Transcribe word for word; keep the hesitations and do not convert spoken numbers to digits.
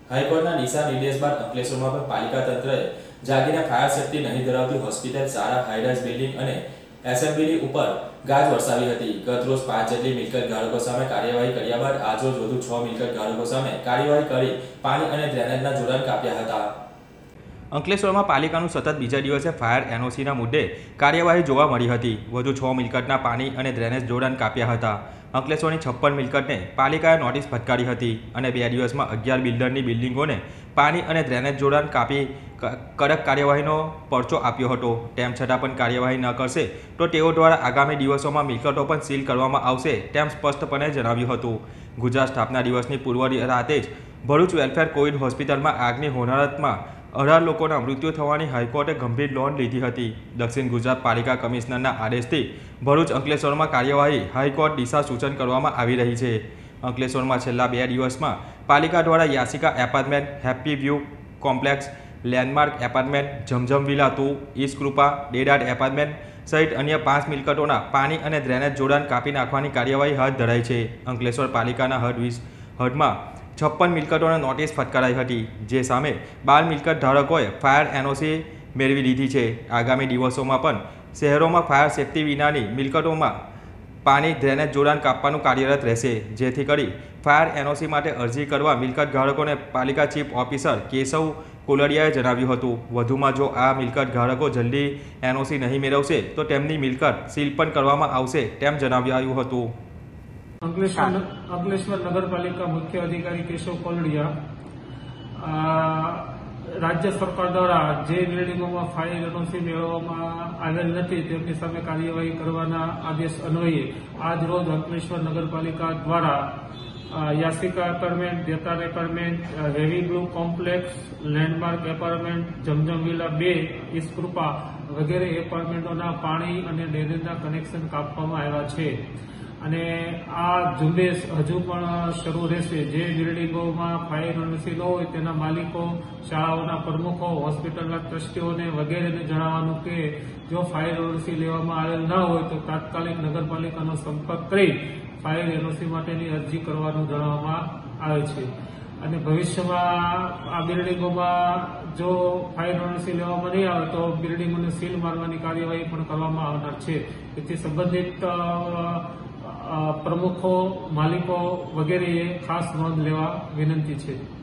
હાઈકોર્ટના દિશા નિર્દેશ બાદ અંકલેશ્વરમાં પણ પાલિકા તંત્રએ જાગીને ફાયર સેફટી નહીં ધરાવતી હોસ્પિટલ, શાળા, હાઈરાઇઝ બિલ્ડિંગ અને એસેમ્બલી ઉપર ગાજ વરસાવી હતી। ગતરોજ પાંચ જેટલી મિલકત ધારકો સામે કાર્યવાહી કર્યા બાદ આજરોજ વધુ છ મિલકત ધારકો સામે કાર્યવાહી કરી પાણી અને ડ્રેનેજના જોડાણ કાપ્યા હતા। અંકલેશ્વરમાં પાલિકાનું સતત બીજા દિવસે ફાયર એનઓસીના મુદ્દે કાર્યવાહી જોવા મળી હતી। વધુ છ મિલકતના પાણી અને ડ્રેનેજ જોડાણ કાપ્યા હતા। અંકલેશ્વરની છપ્પન મિલકતને પાલિકાએ નોટિસ ફટકારી હતી અને બે દિવસમાં અગિયાર બિલ્ડરની બિલ્ડિંગોને પાણી અને ડ્રેનેજ જોડાણ કાપી કડક કાર્યવાહીનો પરચો આપ્યો હતો। તેમ છતાં પણ કાર્યવાહી ન કરશે તો તેઓ દ્વારા આગામી દિવસોમાં મિલકતો પણ સીલ કરવામાં આવશે તેમ સ્પષ્ટપણે જણાવ્યું હતું। ગુજરાત સ્થાપના દિવસની પૂર્વ રાતે જ ભરૂચ વેલફેર કોવિડ હોસ્પિટલમાં આગની હોનારતમાં અઢાર લોકોના મૃત્યુ થવાની હાઈકોર્ટે ગંભીર નોંધ લીધી હતી। દક્ષિણ ગુજરાત પાલિકા કમિશનરના આદેશથી ભરૂચ અંકલેશ્વરમાં કાર્યવાહી હાઈકોર્ટ દિશા સૂચન કરવામાં આવી રહી છે। અંકલેશ્વરમાં છેલ્લા બે દિવસમાં પાલિકા દ્વારા Yasika apartment, happy view complex, landmark apartment, Zamzam villa two, east Krupa, ડેડાડ એપાર્ટમેન્ટ સહિત અન્ય પાંચ મિલકતોના પાણી અને ડ્રેનેજ જોડાણ કાપી નાખવાની કાર્યવાહી હાથ ધરાઈ છે। અંકલેશ્વર પાલિકાના હદ વીસ હદમાં છપ્પન મિલકતોને નોટિસ ફટકારાઈ હતી, જે સામે બાર મિલકત ધારકોએ ફાયર એનઓસી મેળવી લીધી છે। આગામી દિવસોમાં પણ શહેરોમાં ફાયર સેફટી વિનાની મિલકતોમાં પાણી ડ્રેનેજ જોડાણ કાપવાનું કાર્યરત રહેશે, જેથી કરી ફાયર એનઓસી માટે અરજી કરવા મિલકત ધારકોને પાલિકા ચીફ ઓફિસર કેશવ કોલડિયાએ જણાવ્યું હતું। વધુમાં જો આ મિલકત ધારકો જલ્દી એનઓસી નહીં મેળવશે તો તેમની મિલકત સીલ પણ કરવામાં આવશે તેમ જણાવ્યું હતું। અંકલેશ્વર અંકલેશ્વર નગરપાલિકા મુખ્ય અધિકારી કેશવ કોલડિયા રાજ્ય સરકાર દ્વારા જે બિલ્ડિંગોમાં ફાયર એનઓસી મેળવવામાં આવેલ નથી તેમની સામે કાર્યવાહી કરવાના આદેશ અન્વયે આજ રોજ અંકલેશ્વર નગરપાલિકા દ્વારા યાસિકા એપાર્ટમેન્ટ, દેતાર apartment, heavy blue complex, landmark apartment, Zamzam villa બે, ઈસ્ટ કૃપા વગેરે એપાર્ટમેન્ટોના પાણી અને ડ્રેનેજના કનેક્શન કાપવામાં આવ્યા છે અને આ ઝુંબેશ હજુ પણ શરૂ રહેશે। જે બિલ્ડિંગોમાં ફાયર એનઓસી ન હોય તેના માલિકો, શાળાઓના પ્રમુખો, હોસ્પિટલના ટ્રસ્ટીઓને વગેરેને જણાવવાનું કે જો ફાયર એનઓસી લેવામાં આવેલ ન હોય તો તાત્કાલિક નગરપાલિકાનો સંપર્ક કરી ફાયર એનઓસી માટેની અરજી કરવાનું જણાવવામાં આવે છે અને ભવિષ્યમાં આ બિલ્ડિંગોમાં જો ફાયર એનઓસી લેવામાં નહીં આવે તો બિલ્ડિંગોને સીલ મારવાની કાર્યવાહી પણ કરવામાં આવનાર છે। તેથી સંબંધિત પ્રમુખો, માલિકો વગેરેએ ખાસ નોંધ લેવા વિનંતી છે।